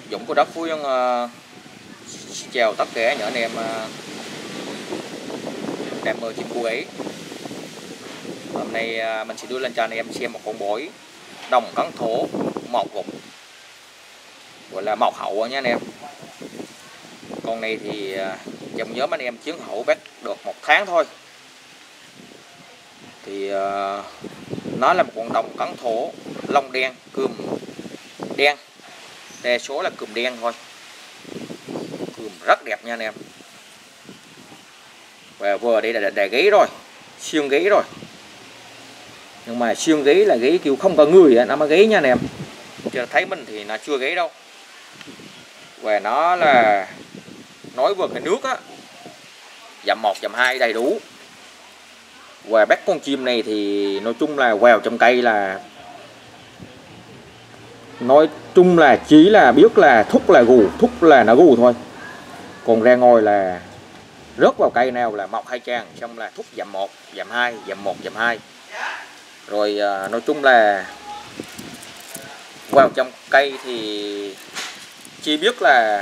Dũng của đất Phú Yên chào tất cả những anh em đam mê chim cua ấy. Hôm nay mình sẽ đưa lên cho anh em xem một con bổi đồng cắn thổ màu gục, gọi là màu hậu nha anh em. Con này thì trong nhóm anh em chiến hậu bắt được 1 tháng thôi. Thì nó là một con đồng cắn thổ lông đen, cườm đen, đa số là cườm đen thôi. Cườm rất đẹp nha anh em. Và vừa đây là gáy rồi, xương gáy rồi. Nhưng mà xương gáy là gáy kiểu không có người nó mới gáy nha anh em. Chứ thấy mình thì nó chưa gáy đâu. Và nó là nói vừa cái nước á, dặm 1 dặm 2 đầy đủ. Và bắt con chim này thì nói chung là vào trong cây là nói chung là chỉ là biết là thúc là gù, thúc là nó gù thôi. Còn ra ngồi là rớt vào cây nào là mọc 2 trang, xong là thúc dặm 1 dặm 2 dặm 1 dặm 2. Rồi nói chung là vào trong cây thì chỉ biết là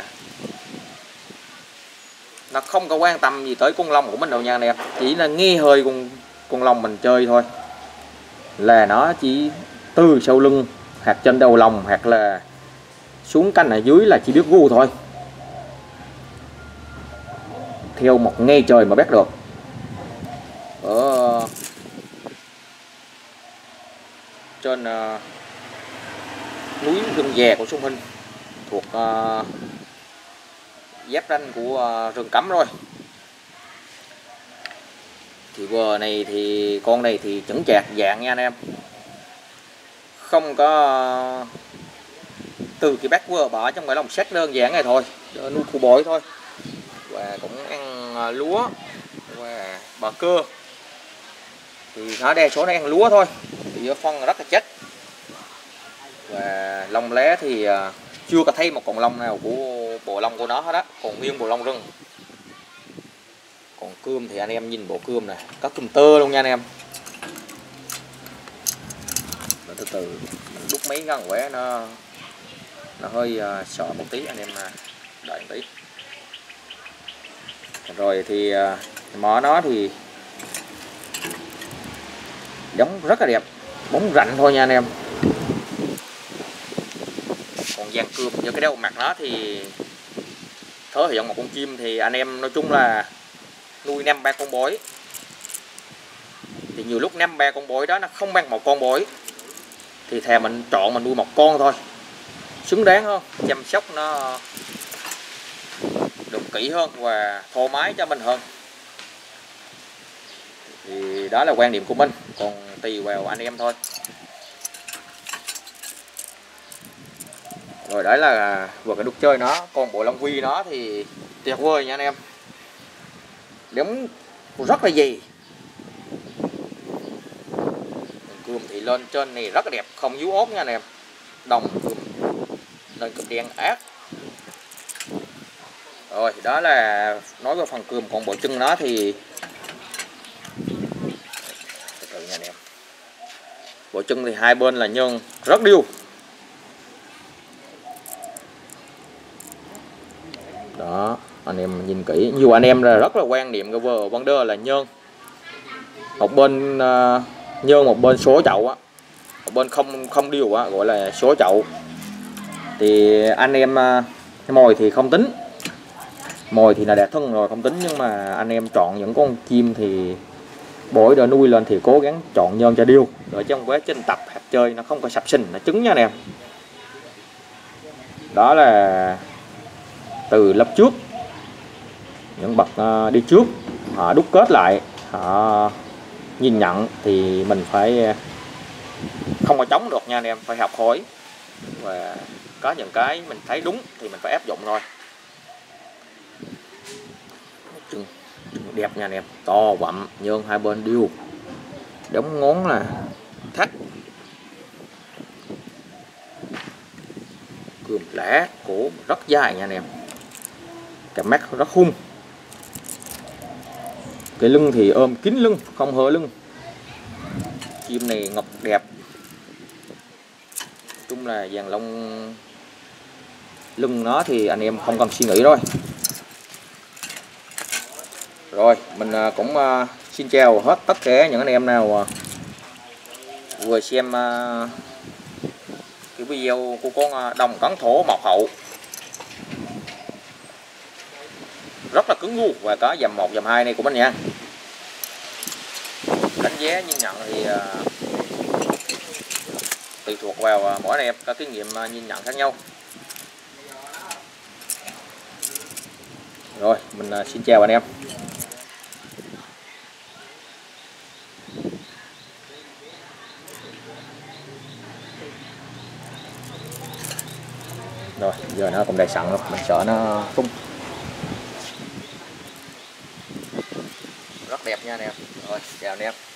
nó không có quan tâm gì tới con lông của mình đâu nha anh em. Chỉ là nghe hơi con lông mình chơi thôi, là nó chỉ từ sau lưng hoặc trên đầu lòng hoặc là xuống canh ở dưới là chỉ biết gu thôi. Theo một nghe trời mà bắt được. Ở trên núi Rừng Già của Sông Hinh, thuộc giáp ranh của rừng cấm rồi. Thì vừa này thì con này thì chững chạc dạng nha anh em. Không có từ cái bát vừa bỏ trong cái lồng sắt đơn giản này thôi, nuôi cua bổi thôi. Và cũng ăn lúa và bò cưa. Thì nó đa số nó ăn lúa thôi, thì phân rất là chất. Và lông lá thì chưa có thấy một con lông nào của bộ lông của nó hết á, còn nguyên bộ lông rừng. Còn cươm thì anh em nhìn bộ cươm này, có cươm tơ luôn nha anh em. Rồi từ từ mình đút mấy găng quẻ nó hơi sợ một tí, anh em đợi một tí. Rồi thì mỏ nó thì giống rất là đẹp, bóng rạnh thôi nha anh em. Còn dàn cườm như cái đầu mặt nó thì thể hiện một con chim thì anh em nói chung là nuôi 5-3 con bổi. Thì nhiều lúc 5-3 con bổi đó nó không bằng một con bổi, thì thà mình chọn mình nuôi một con thôi, xứng đáng hơn, chăm sóc nó được kỹ hơn và thoải mái cho mình hơn. Thì đó là quan điểm của mình, còn tùy vào anh em thôi. Rồi đấy là vừa cái đục chơi nó. Còn bộ lông quy nó thì tuyệt vời nha anh em, đếm rất là dày. Cườm thì lên trên này rất là đẹp, không dú ốp nha anh em. Đồng cườm lên cườm đen ác. Rồi đó là nói về phần cườm. Còn bộ chân nó thì từ từ nha anh em. Bộ chân thì hai bên là nhơn rất điêu. Đó, anh em nhìn kỹ, nhiều anh em là rất là quan niệm cái vờ vấn đề là nhơn. Một bên nhơn, một bên số chậu á, một bên không điều á, gọi là số chậu. Thì anh em mồi thì không tính, mồi thì là đạt thân rồi không tính, nhưng mà anh em chọn những con chim thì bổi để nuôi lên thì cố gắng chọn nhơn cho điêu, để trong quá trình tập hạt chơi nó không có sập sình, nó trứng nha anh em. Đó là từ lớp trước, những bậc đi trước họ đúc kết lại, họ nhìn nhận thì mình phải không có chống được nha anh em, phải học hỏi. Và có những cái mình thấy đúng thì mình phải áp dụng thôi. Trứng đẹp nha anh em, to vặm, nhơn hai bên điêu, đóng ngón là thắt, cườm lẻ, cổ rất dài nha anh em, cái mắt rất hung. Cái lưng thì ôm kín lưng, không hở lưng. Chim này ngọc đẹp. Chung là dàn lông Lưng nó thì anh em không cần suy nghĩ rồi. Rồi mình cũng xin chào hết tất cả những anh em nào vừa xem cái video của con đồng cắn thổ mọc hậu rất là cứng gu và có dầm 1 dầm 2 này của mình nha. Đánh giá nhìn nhận thì tùy thuộc vào mỗi anh em có kinh nghiệm nhìn nhận khác nhau. Rồi mình xin chào anh em. Rồi giờ nó cũng đầy sẵn rồi, mình sợ nó tung. Rất đẹp nha anh em. Rồi chào anh em.